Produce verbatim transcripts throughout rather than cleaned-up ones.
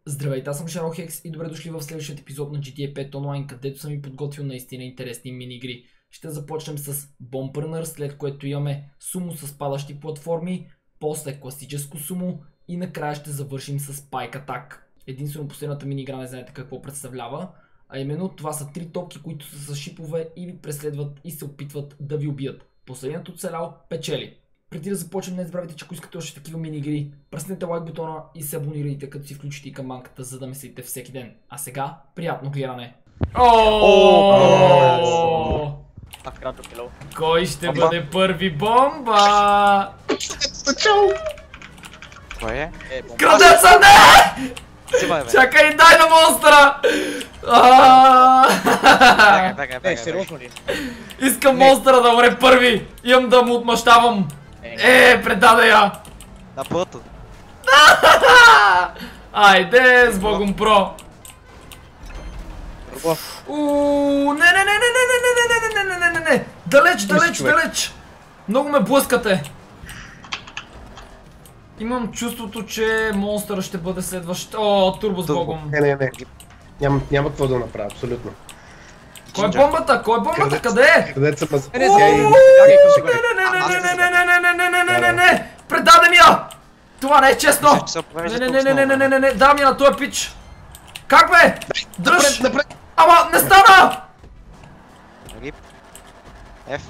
Здравейте, аз съм Шарохекс и добре дошли в следващия епизод на джи ти ей пет онлайн, където съм ви подготвил наистина интересни мини-игри. Ще започнем с Bomb-Runner, след което имаме сумо с падащи платформи, после класическо сумо и накрая ще завършим с Spike Attack. Единствено последната мини-игра не знаете какво представлява, а именно това са три топки, които са с шипове и ви преследват и се опитват да ви убият. Последният оцелял печели. Преди да започнем, не забравяйте, че ако искате още такива мини-игри, пръснете лайк бутона и се абонирайте, като си включите и камбанката, за да ме следите всеки ден. А сега, приятно гледане! Oooo! Кой ще бъде първи? Бомба! Кой е? Крадеца, не! Чакай, дай на монстъра! Е, сериозно ли? Искам монстъра да умре първи! Имам да му отмъщавам! Е, предаде я! На първото. Айде, с Богом про! Ууу, не, не, не, не, не, не, не, не, не, не, не, не, далеч, далеч, далеч! Много ме блъскате! Имам чувството, че монстъра ще бъде следващ. О, турбо с Богом. Не, не, не. Няма, няма какво да направя, абсолютно. Кой е бомбата? Кой е бомбата? Къде е? Къде са мъз... Не, не, не, не, не, не, не, не, не, не, не, предаде ми я! Това не е честно! Не, не, не, не, не, не, не, не, не, дай ми на този пич! Как бе? Дръж! Ама, не стана! F.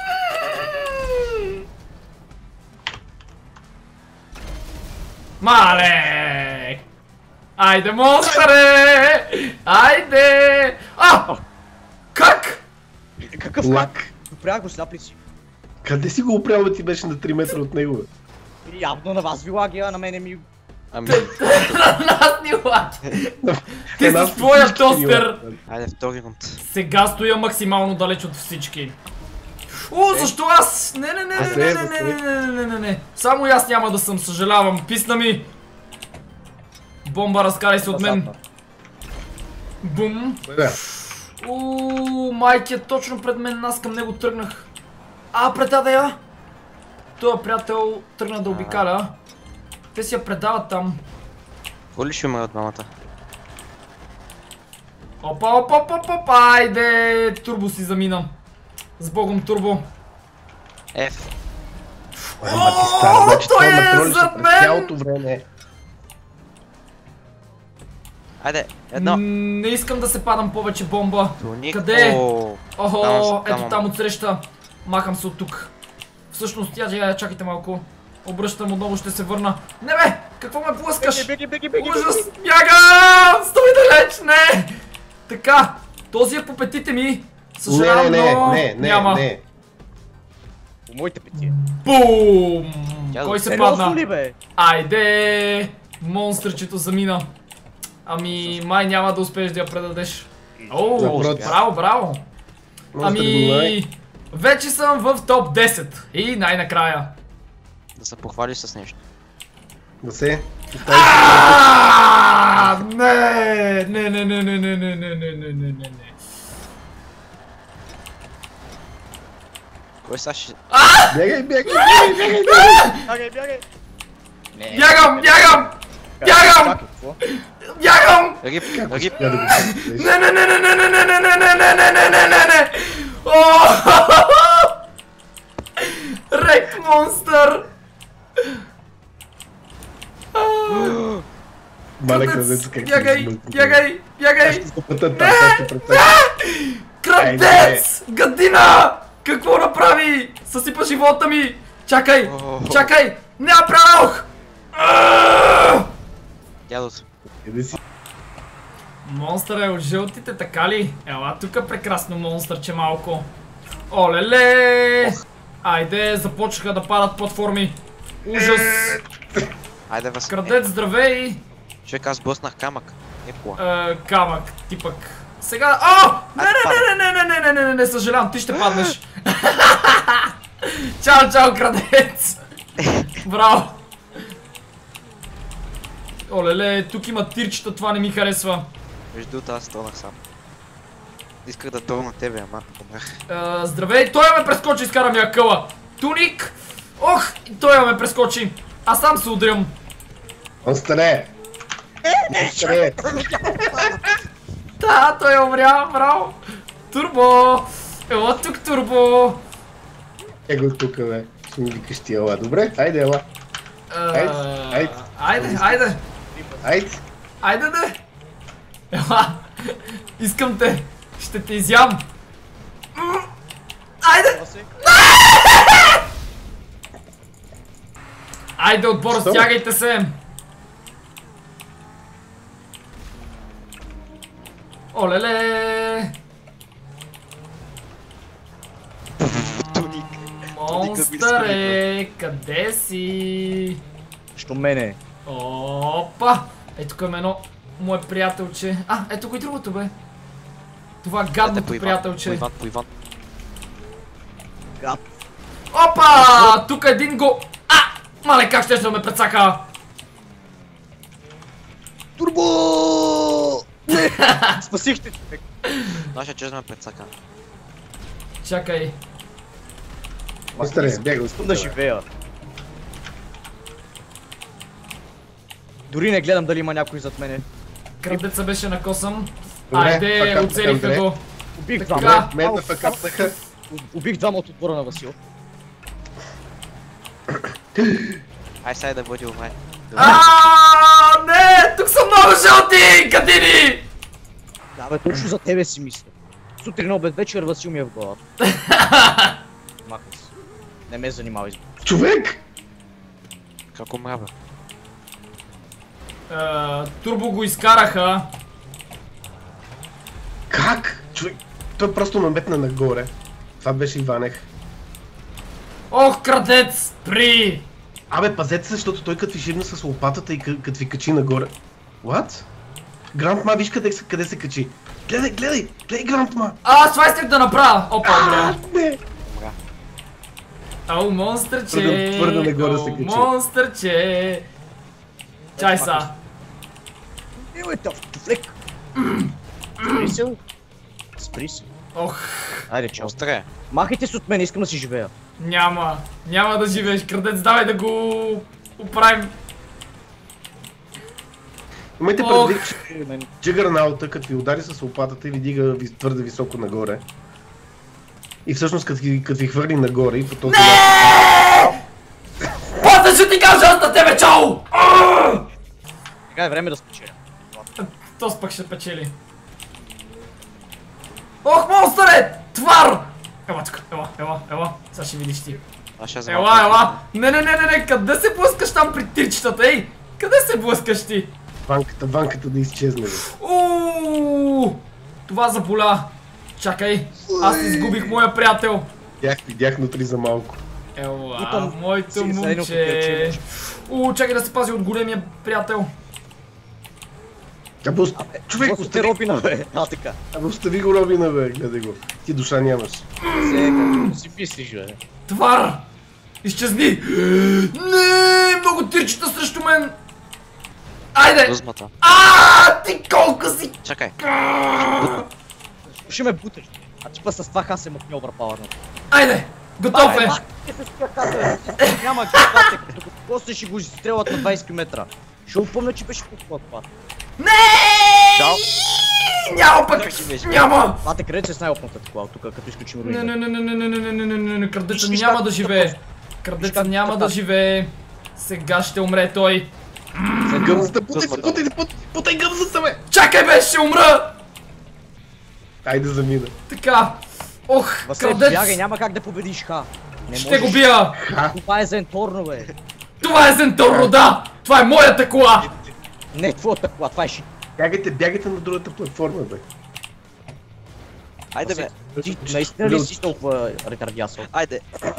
Мале! Айде, монстъре! Айде! А! Как? Какъв лак? Допрях го сляпли си. Къде си го опрял, бе, ти беше на три метра от него, бе? Явно на вас ви лаги, а на мене ми... Ами... На нас ни лаги! Ти с твоя тостер! Айде, втори рунд. Сега стоя максимално далеч от всички. О, защо аз? Не, не, не, не, не, не, не, не, не, не, не. Само и аз няма да съм, съжалявам. Писна ми! Бомба, разкарай се от мен. Бум. Ууу, майки е точно пред мен, аз към него тръгнах. А, предаде я! Той приятел тръгна да обикаля. Те си я предават там. Коли ще умре от мамата? Опа, опа, опа, опа, айде! Турбо си замина. С Богом, турбо. F. Ооо, той е зад мен! Цялото време. Айде, едно. Не искам да се падам повече, бомба. Туник. Къде е? Охо, ето там. там отсреща. Махам се от тук. Всъщност, тя, чакайте малко. Обръщам отново, ще се върна. Не бе! Какво ме блъскаш? Беги, беги, беги, Ужас! Бягам! Стой далеч! Не! Така, този е по петите ми. Съжалявам, но няма. Не, по моите пети. Бум! Кой се падна? Ли, бе? Айде! Монстърчето замина. Ами, май няма да успееш да я предадеш. Оу, браво, браво! Ами, вече съм в топ десет. И най-накрая. Да се похвалиш с нещо. Да се? Аааа! Не! Не, не, не, не, не, не, не, не, не, не, не. Кой са ще... Бягай, бягай, бягай, бягай! Бягай, бягай! Бягам, бягам! Бягам! Бягам! Рип, рип! Не, не, не, не, не, не, не, не, не, не, не, не, не, не, не, не! Рек монстър! Крадец! Бягай, бягай, бягай! Крадец! Гадина! Какво направи? Съсипа живота ми! Чакай! Чакай! Не направох! Дядото. Монстър е от жълтите, така ли? Ела тука прекрасно монстърче малко. Олеле! Айде, започнаха да падат платформи. Ужас! Айде, въз... Крадец, здравей! Човек, аз блъснах камък. Е, Е, камък, ти пък. Сега... О! Не, не, не, не, не, не, не, не, не, не, съжалявам, ти ще паднеш. Чао, чао, крадец! Браво! Олеле, тук има тирчета, това не ми харесва. Между аз стонах сам. Исках да долна тебе, ама помрях. Здравей, той ме прескочи, изкара ми акъла. Туник! Ох, той ме прескочи. Аз сам се удрям. Остане! Монстре! Да, той умря, браво! Турбо! Ела тук, Турбо! Е го тук, бе. Ще ми викаш ти ела. Добре, айде ела. Айде, айде. Айде, айде! Айде. Айде да! Ела! Искам те! Ще те изям! М, Айде! Айде, отбор, Що? стягайте се! Олеле! Туник. Монстъре, къде си? Що мене? Опа! Ето към едно мое приятелче. А, ето го и другото, бе. Това гадното приятелче. По Иван, по Иван. Гад. Опа! Тук един го... А! Мале, как ще ще ме прецака? Турбо! Не! Спасихте човек. Наша чест ме прецака. Чакай. Монстре, бягай, Искам да живея. Дори не гледам дали има някой зад мене. Крадеца беше накосан. Добре, Айде, факап, оцелихме Андре. го. Убих Така. двама. Мен да факапнаха. Убих двама от отбора на Васил. Ай сега да бъде умре. Ааа, не! Тук са много жълти! Кадини! Да бе, точно за тебе си мисля. Сутрин, обед, вечер Васил ми е в главата. Махай се. Не ме занимавай с това. Човек! Как умря, бе? Е, Турбо го изкараха. Как? Човек, той просто ме метна нагоре. Това беше Иванех. Ох, крадец! При! Абе, пазете се, защото той като ви шибна с лопатата и къ- като ви качи нагоре. What? Грандма, виж къде, се- къде се качи. Гледай, гледай, гледай Грандма! А, това исках да направя! Опа, умря. Не! Умря. Ау, монстърче! Твърде- твърде нагоре се Ау, качи. монстърче! Чай са! Еле, тъфлек! Спри се, бе. Спри се. Ох, Айде, чао. Монстре. Махайте се от мен, искам да си живея. няма. Няма да живееш, крадец, давай да го оправим. Имайте Ох. предвид, че Джигърнаута, като ви удари с лопатата и ви дига ви- твърде високо нагоре. И всъщност като ви, като ви хвърли нагоре и по този начин... После ще ти кажа аз на тебе, чао! Сега е време да спечеля. Тос пък ще печели. Ох, монстър е! Твар! Ела тук, ела, ела, ела. Сега ще видиш ти. Аз ще Ела, ела. Не, не, не, не, не, къде се блъскаш там при тирчетата, ей? Къде се блъскаш ти? Банката, банката да изчезне. Бе. Ууу! Това заболя. Чакай, аз изгубих моя приятел. Видях, видях внутри за малко. Ела, Бутам. моето Си- седно момче. приятелче. Ууу, чакай да се пази от големия приятел. Абе, ост... човек, Просто те остави, Робина, бе. А, така. абе, остави го Робина, бе, гледай го. Ти душа нямаш. Сега, си мислиш, бе. Твар! Изчезни! Не, много тирчета срещу мен! Айде! Дузмата. А, ти колко си! Чакай. Ще ме буташ. А типа с това аз съм от Overpower. Айде! Готов е! Няма гипатек, докато после ще го изстрелят на двайсет метра. Ще упомня, че беше по това. Не! Чао. Няма пък! Как си беше? Няма! Бате, къде че с най-опната такова, тук като изключим Не, руина. не, не, не, не, не, не, не, не, не, не, крадеца Виж, няма виж да как- живее. Крадеца как- няма да как- живее. Сега ще умре той. Гъмзата, путай се, Дузмата. путай, путай, путай гъмзата, бе! Чакай бе, ще умра! Айде замина. Така. Ох, Васил, крадец! бягай, няма как да победиш ха. Не Ще го можеш. бия! Това е Зенторно, бе. Това е Зенторно, да! Това е моята кола! Не твоята кола, това е шит. Бягайте, бягайте на другата платформа, бе. Айде, бе. Ти наистина ли си толкова ретардясъл? Айде.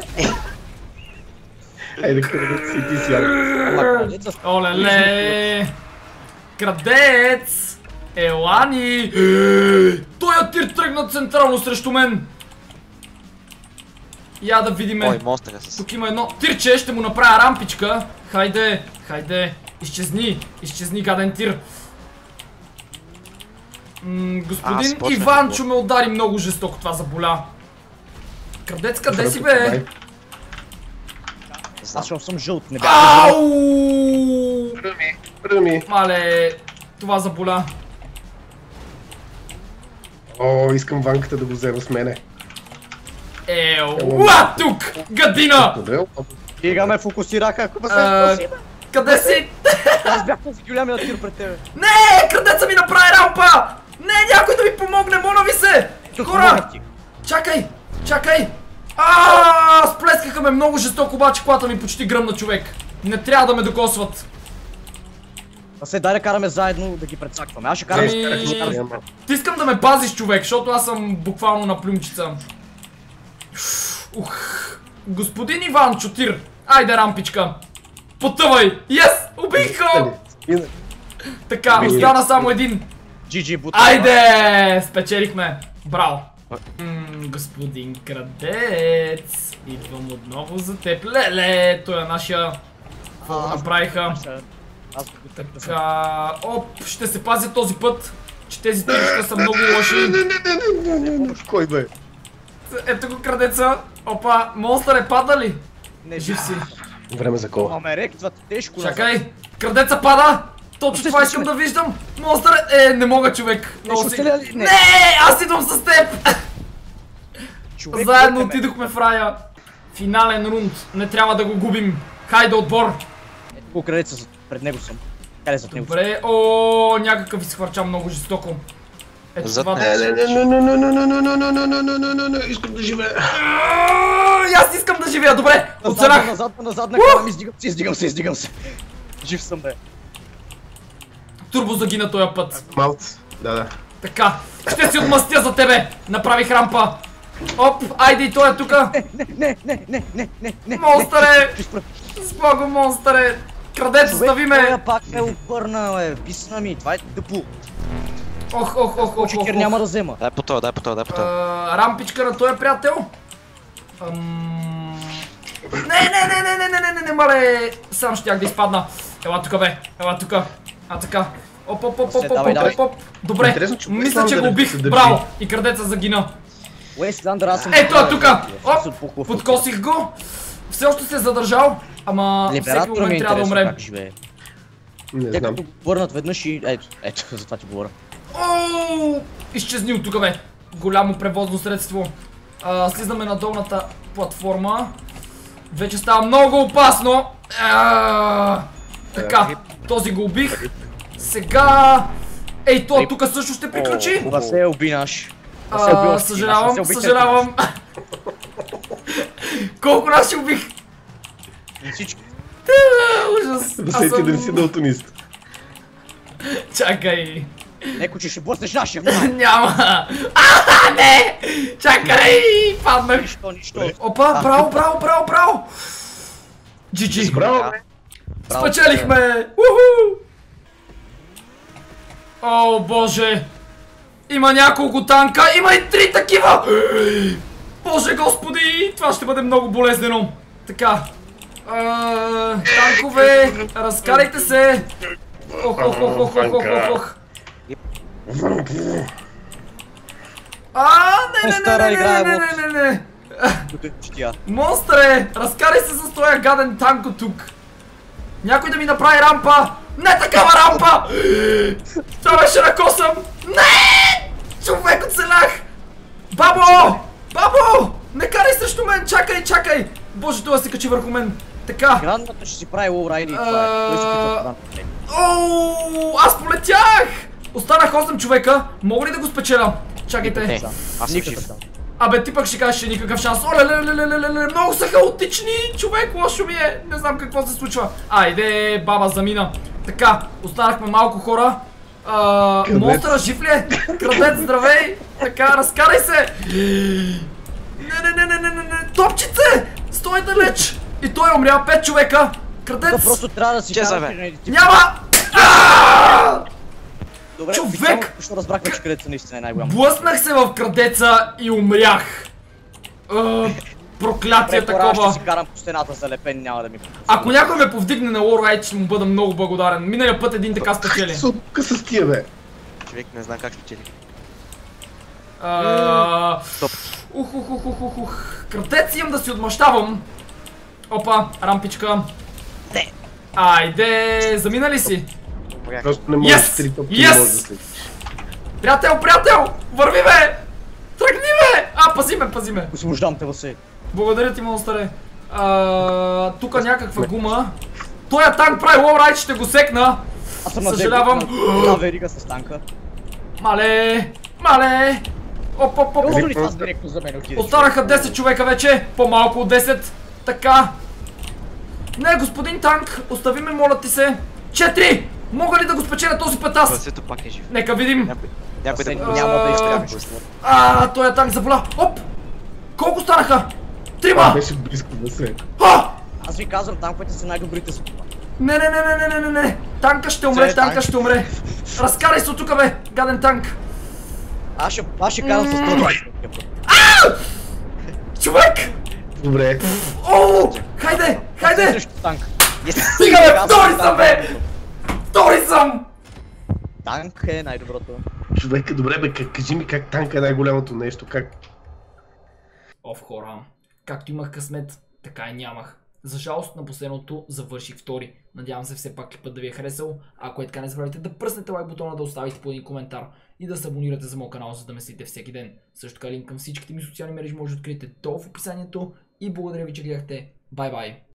Айде, къде си ти си, Яро. Ама крадеца с- Олеле! Крадец! Елани! Той тир тръгна централно срещу мен! Я да видиме. Ой, монстъра с... Тук има едно тирче, ще му направя рампичка. Хайде, хайде. Изчезни, изчезни гаден тир. М, Аз господин почнах Иванчо да ме удари много жестоко, това заболя. Крадец, къде си бе? Аз защото съм жълт, не бях. Ау! Ръми, ръми. Мале, Това заболя. О, искам ванката да го взема с мене. Еу, уа тук! Гадина! Добре, Стигаме, фокусирака, ако ме А, се къде си? Аз бях този голямия тир пред тебе. Не! Крадеца ми направи рампа! Не, някой да ми помогне, моля ви се! Хора! Чакай! Чакай! Аааа! Сплескаха ме много жестоко, обаче колата ми почти гръмна, човек. Не трябва да ме докосват. А се дай да караме заедно да ги прецакваме. Аз ще карам. Ами... Ти искам да ме пазиш, човек, защото аз съм буквално на плюмчица. Ух. Господин Иван Чотир, айде рампичка. Потъвай! Йес! Убих го! Така, остана само един. джи джи бут. Айде! Спечелихме. Браво. Ммм, господин Крадец. Идвам отново за теб. Леле, той е нашия... Какво направиха? Аз Така... Оп, ще се пазя този път, че тези тирища са много лоши. Кой бе? Ето го Крадеца. Опа, монстър е пада ли? Не, Жив си. Време за кола. Ама ректват тежко. Чакай, Крадеца пада! Точно това искам да виждам! Монстър е... Е, не мога, човек! Много си... Не, аз идвам с теб! Заедно отидохме в рая. Финален рунд. Не трябва да го губим. Хайде, отбор! Ето го Крадеца, пред него съм. Къде зад него? Добре, о, някакъв изхвърча много жестоко. Ето това да... Искам да живея. Аз искам да живея, добре! Оцелях! Назад, назад, накарам, издигам се, издигам се, издигам се. Жив съм, бе. Турбо загина този път. Малц, да, да. Така, ще си отмъстя за тебе! Направих рампа! Оп, айде и той е тука! Не, не, не, не, не, не, не. Монстъре! Спого, монстъре! Крадец, остави ме! Той пак ме обърна, бе. Писна ми, това е тъпо. Ох, ох, ох, ох, Чекер ох. няма да взема. Дай по това, дай по това, дай по това. А, рампичка на този приятел. Ам... Не, не, не, не, не, не, не, не, не, мале. Сам щях да изпадна. Ела тука, бе. Ела тука. А така. Оп, оп, оп, оп, оп, оп, оп. Добре, Интересно, че мисля, че го убих. Браво. И Крадеца загина. Уестландър, аз съм... Ето е тука. Оп, подкосих го. Все още се е задържал. Ама всеки момент трябва да умрем. Не Те знам. като върнат веднъж и... Ето, ето, за това ти говоря. Ооо! Изчезни от тука, бе. Голямо превозно средство. А, слизаме на долната платформа. Вече става много опасно. А, така, този го убих. Сега... Ей, то тук също ще приключи. Да се уби наш. А, съжалявам, съжалявам. Колко наши убих? Всички. Ужас. Да се ти да не си далтонист. Чакай. Неко, че ще блъснеш нашия. Няма. А, не! Чакай! Паднах. Нищо, нищо. Опа, браво, браво, браво, браво! джи джи! Браво, бе! Спечелихме! Уху! О, боже! Има няколко танка, има и три такива! Боже господи! Това ще бъде много болезнено. Така. А, танкове, разкарайте се! Ох, ох, ох, ох, ох, ох, ох. А, не, не, не, не, не, не, не, не, не. Монстъре, разкарай се с този гаден танк от тук. Някой да ми направи рампа. Не такава рампа! Това беше на косъм. Не! Човек, оцелях! Бабо! Бабо! Не карай срещу мен, чакай, чакай! Боже, това се качи върху мен. Така. Грандата ще си прави лоурайди и това е. Той ще пита. Ооо, аз полетях! Останах осем човека. Мога ли да го спечеля? Чакайте. Аз съм жив. Абе, ти пък ще кажеш, че никакъв шанс. Оле, ле, ле, ле, ле, ле, много са хаотични, човек, лошо ми е. Не знам какво се случва. Айде, баба замина. Така, останахме малко хора. А, монстъра жив ли е? Крадец, здравей! Така, разкарай се! Не, не, не, не, не, не, не, топчице! Стой далеч! И той умря, пет човека! Крадец! Да, просто трябва да си караш. Няма! Добре, човек! Защо разбрахме, че Крадеца наистина е най-голям? Блъснах се в Крадеца и умрях! Uh, проклятие такова! Ще си карам по стената залепен, няма да ми пропусне. Ако някой ме повдигне на лорайт, ще му бъда много благодарен. Миналия път един така спечели. Сука с тия, бе! Човек не знам как спечели. Стоп. Ух, ух, ух, ух, ух, ух. Крадец имам да си отмъщавам. Опа, рампичка. Не. Айде, замина ли си? Напряг. Просто не можеш Yes! три топки, Yes! не можеш да слетиш. Приятел, приятел! Върви бе! Тръгни бе! А, пази ме, пази ме! Освобождавам те, Васей. Благодаря ти, монстъре. А, тук някаква гума. Тоя танк прави лоурайд, ще го секна. Аз съм на Съжалявам. една верига с танка. Мале! Мале! Оп, оп, оп, оп. Може ли това директно за мен отиде? Останаха десет човека вече, по-малко от десет. Така. Не, господин танк, остави ме, моля ти се. четири! Мога ли да го спечеля този път аз? Васето пак е жив. Нека видим. Някой, някой да Васей, го няма да изтрябваш. А, той танк заболя. Оп! Колко станаха? Това Трима! беше близко да се. А! Аз ви казвам, танковете са най-добрите с това. Не, не, не, не, не, не, не, не. Танка ще умре, Це е танка танк. ще умре. Разкарай се от тука, бе, гаден танк. Аз ще, аз ще карам с сто двайсет. Човек! Добре. О! Хайде, хайде! Срещу танк. Стига, бе, втори съм, бе! Втори съм! Танк е най-доброто. Човека, добре бе, как- кажи ми как танка е най-голямото нещо, как... Оф, хора. Както имах късмет, така и нямах. За жалост на последното завърших втори. Надявам се все пак клипът да ви е харесал. Ако е така, не забравяйте да пръснете лайк бутона, да оставите по един коментар и да се абонирате за моят канал, за да ме следите всеки ден. Също така линк към всичките ми социални мрежи може да откриете долу в описанието и благодаря ви, че гледахте. Бай бай!